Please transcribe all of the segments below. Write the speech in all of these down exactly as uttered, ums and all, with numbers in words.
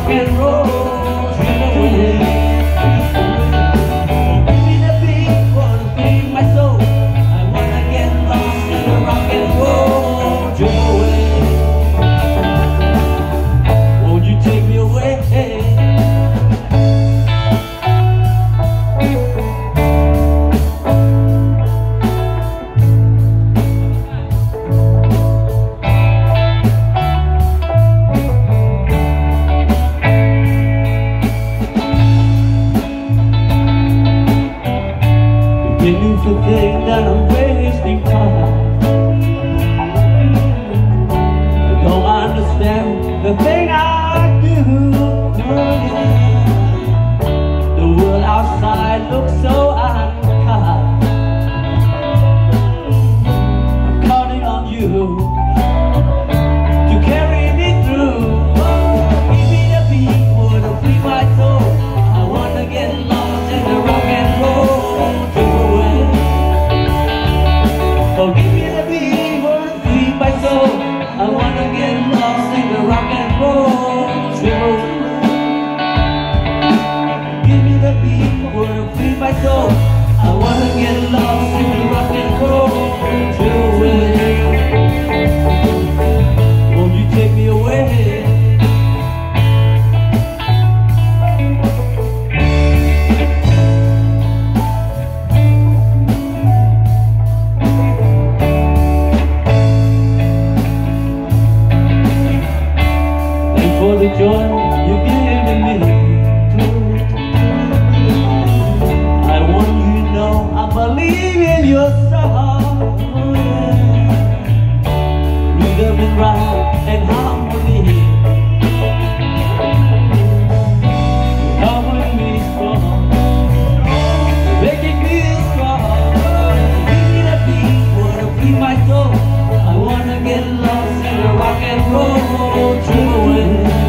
rock and roll, trip away. Oh, give me the beat, wanna free my soul. I wanna get lost in the rock and roll, trip away. Won't you take me away? Beginning to think that I'm wasting time. I don't understand the thing I do. Oh, yeah. The world outside looks so unkind. I'm counting on you to carry me through. Oh, give me the beat, wanna free my soul. I wanna get lost in the rock and roll. Oh, give me the beat, wanna free my soul. I wanna get lost in the rock and roll trip. Give me the beat, wanna free my soul. I wanna get lost in the rock and roll trip. Won't you take me away? For the joy you've given me, I want you to know I believe in your song. Oh, yeah. Rhythm and rhyme and harmony, helping me strong, making me strong. Give me the beat, wanna free my soul. I wanna get lost in the rock and roll trip away.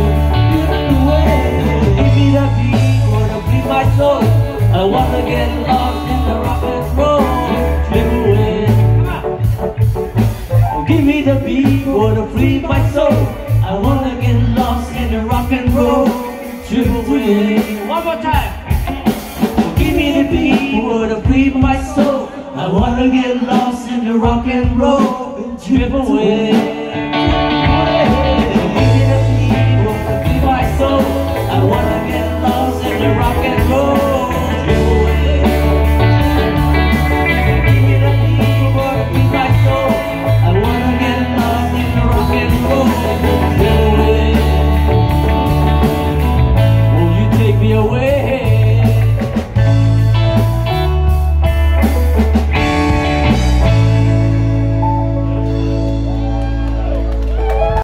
I wanna get lost in the rock and roll trip away. Oh, give me the beat, wanna free my soul. I wanna get lost in the rock and roll trip away. One more time. Oh, give me the beat, wanna free my soul. I wanna get lost in the rock and roll trip away.